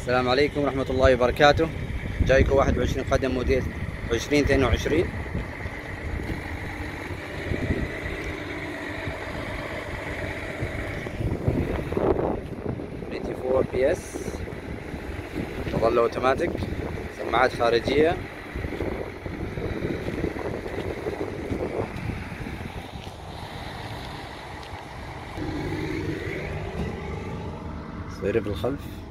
السلام عليكم ورحمة الله وبركاته. جايكو 21 قدم موديل 2022. PS تظل اوتوماتيك، سماعات خارجية، صيري بالخلف.